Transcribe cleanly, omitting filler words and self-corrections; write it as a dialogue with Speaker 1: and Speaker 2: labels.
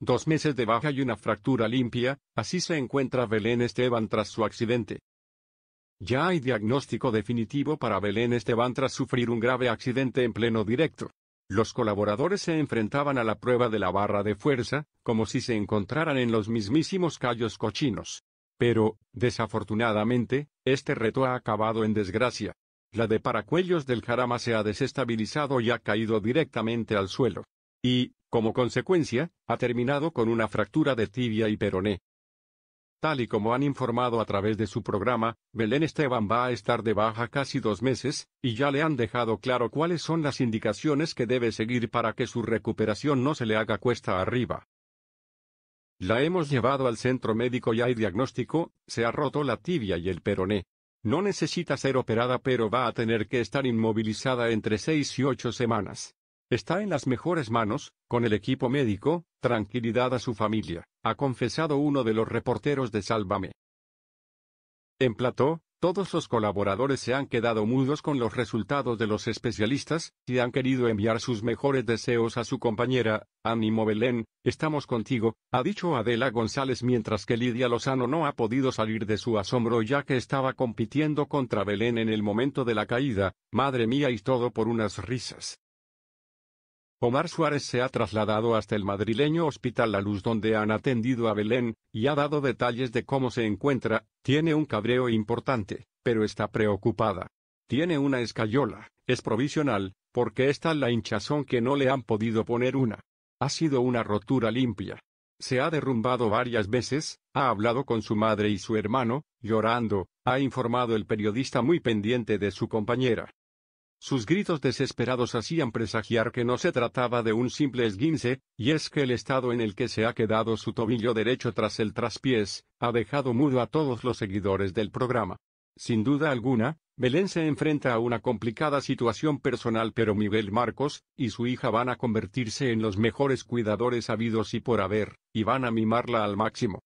Speaker 1: 2 meses de baja y una fractura limpia, así se encuentra Belén Esteban tras su accidente. Ya hay diagnóstico definitivo para Belén Esteban tras sufrir un grave accidente en pleno directo. Los colaboradores se enfrentaban a la prueba de la barra de fuerza, como si se encontraran en los mismísimos callos cochinos. Pero, desafortunadamente, este reto ha acabado en desgracia. La de Paracuellos del Jarama se ha desestabilizado y ha caído directamente al suelo. Y, como consecuencia, ha terminado con una fractura de tibia y peroné. Tal y como han informado a través de su programa, Belén Esteban va a estar de baja casi 2 meses, y ya le han dejado claro cuáles son las indicaciones que debe seguir para que su recuperación no se le haga cuesta arriba. La hemos llevado al centro médico y hay diagnóstico, se ha roto la tibia y el peroné. No necesita ser operada pero va a tener que estar inmovilizada entre 6 y 8 semanas. Está en las mejores manos, con el equipo médico, tranquilidad a su familia, ha confesado uno de los reporteros de Sálvame. En plató, todos los colaboradores se han quedado mudos con los resultados de los especialistas, y han querido enviar sus mejores deseos a su compañera. Ánimo Belén, estamos contigo, ha dicho Adela González mientras que Lidia Lozano no ha podido salir de su asombro ya que estaba compitiendo contra Belén en el momento de la caída. Madre mía, y todo por unas risas. Omar Suárez se ha trasladado hasta el madrileño Hospital La Luz donde han atendido a Belén, y ha dado detalles de cómo se encuentra. Tiene un cabreo importante, pero está preocupada. Tiene una escayola, es provisional, porque está la hinchazón que no le han podido poner una. Ha sido una rotura limpia. Se ha derrumbado varias veces, ha hablado con su madre y su hermano, llorando, ha informado el periodista muy pendiente de su compañera. Sus gritos desesperados hacían presagiar que no se trataba de un simple esguince, y es que el estado en el que se ha quedado su tobillo derecho tras el traspiés, ha dejado mudo a todos los seguidores del programa. Sin duda alguna, Belén se enfrenta a una complicada situación personal pero Miguel Marcos y su hija van a convertirse en los mejores cuidadores habidos y por haber, y van a mimarla al máximo.